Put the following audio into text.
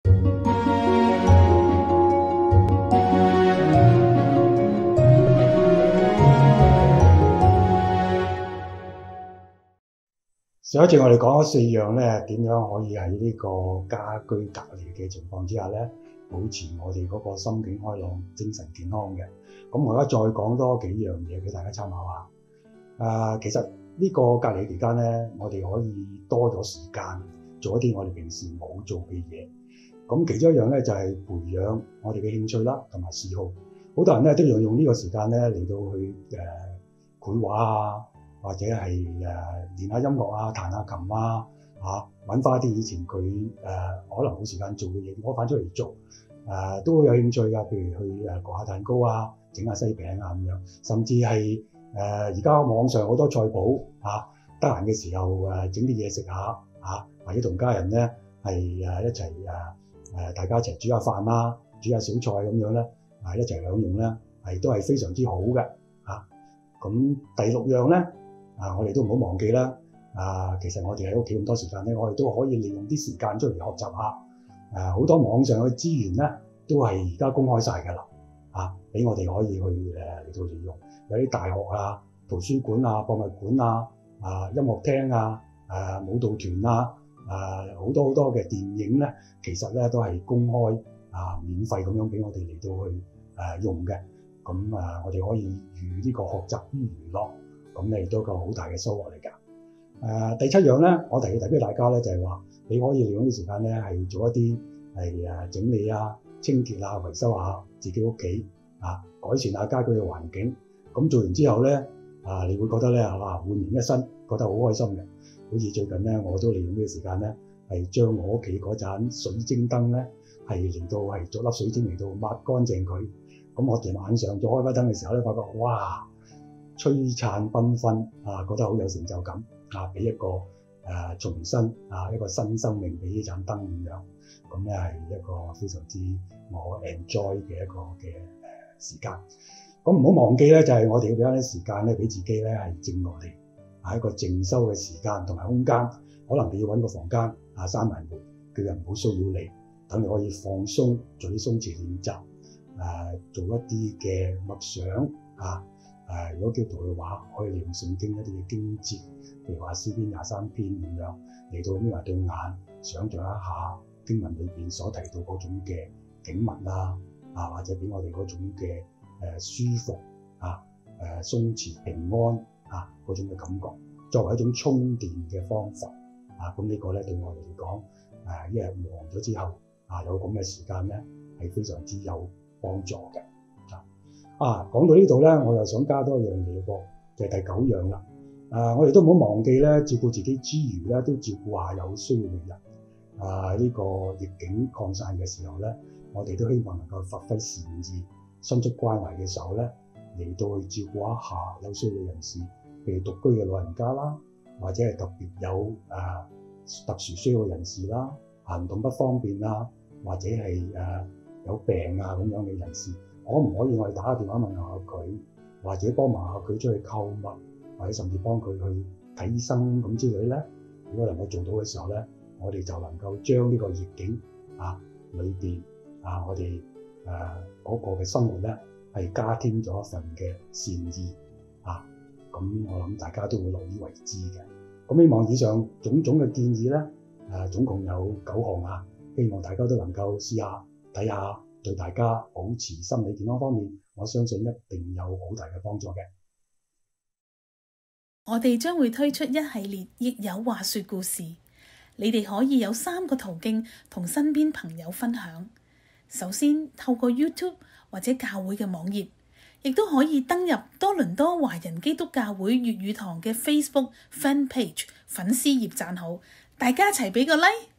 上一次我哋講咗4樣咧，點樣可以喺呢個家居隔離嘅情況之下咧，保持我哋嗰個心境開朗、精神健康嘅。咁我而家再講多幾樣嘢俾大家參考下。其實呢個隔離期間咧，我哋可以多咗時間做一啲我哋平時冇做嘅嘢。咁其中一樣咧就係培養我哋嘅興趣啦，同埋嗜好。好多人咧都用呢個時間咧嚟到去繪畫啊，或者係練下音樂啊、彈下琴啊，揾翻啲以前佢可能冇時間做嘅嘢，攞翻出嚟做，都會有興趣㗎。譬如去焗下蛋糕啊、整下西餅啊咁樣，甚至係而家網上好多菜譜得閒嘅時候整啲嘢食下或者同家人咧係一齊大家一齊煮下飯啦、煮下小菜咁樣咧，一齊享用咧都係非常之好嘅。咁第6樣咧。我哋都唔好忘記啦。其實我哋喺屋企咁多時間咧，我哋都可以利用啲時間出嚟學習下。好多網上嘅資源咧，都係而家公開晒㗎啦。俾我哋可以去嚟到利用。有啲大學啊、圖書館啊、博物館啊、音樂廳啊、舞蹈團啊、好多嘅電影咧，其實咧都係公開免費咁樣俾我哋嚟到去用嘅。咁我哋可以寓呢個學習於娛樂。咁你都個好大嘅收穫嚟㗎。第7樣咧，我提俾大家咧，就係話你可以利用啲時間咧，係做一啲係整理啊、清潔啊、維修下自己屋企改善下家居嘅環境。咁做完之後咧，你會覺得咧煥然一新，覺得好開心嘅。好似最近咧，我都利用呢個時間咧，係將我屋企嗰盞水晶燈咧，係嚟到係做粒水晶嚟到抹乾淨佢。咁我哋晚上再開翻燈嘅時候咧，發覺哇！璀璨繽紛覺得好有成就感俾一個重新一個新生命俾呢盞燈咁樣。咁咧係一個非常之我 enjoy 嘅一個嘅時間。咁唔好忘記咧，就係我哋要俾翻啲時間咧，俾自己咧係靜落嚟，一個靜修嘅時間同埋空間。可能你要揾個房間閂埋門，叫人唔好騷擾你，等你可以放鬆，做啲鬆弛練習，做一啲嘅默想如果基督徒嘅話，可以利用聖經一啲嘅經節，譬如話詩篇23篇咁樣嚟到眯埋對眼，想像一下經文裏邊所提到嗰種嘅景物或者俾我哋嗰種嘅舒服鬆弛平安嗰種嘅感覺，作為一種充電嘅方法咁呢個咧對我哋嚟講，一日忙咗之後有咁嘅時間咧係非常之有幫助嘅。講到呢度咧，我又想加多一樣嘢噃，就係第9樣啦。我哋都唔好忘記咧，照顧自己之餘咧，都照顧下有需要嘅人。呢個逆境擴散嘅時候咧，我哋都希望能夠發揮善意，伸出關懷嘅手咧，嚟到去照顧一下有需要嘅人士，譬如獨居嘅老人家啦，或者係特別有特殊需要嘅人士啦，行動不方便啦，或者係有病咁樣嘅人士。可唔可以我哋打個電話問下佢，或者幫忙下佢出去購物，或者甚至幫佢去睇醫生咁之類咧？如果能夠做到嘅時候咧，我哋就能夠將呢個逆境裏邊我哋嗰個嘅生活咧係加添咗一份嘅善意咁我諗大家都會樂於為之嘅。咁希望以上種種嘅建議咧，總共有9項希望大家都能夠試下睇下。對大家保持心理健康方面，我相信一定有好大嘅幫助嘅。 我哋將會推出一系列益友話說故事，你哋可以有3個途徑同身邊朋友分享。首先透過 YouTube 或者教會嘅網頁，亦都可以登入多倫多華人基督教會粵語堂嘅 Facebook Fan Page 粉絲頁讚好，大家一齊俾個 like。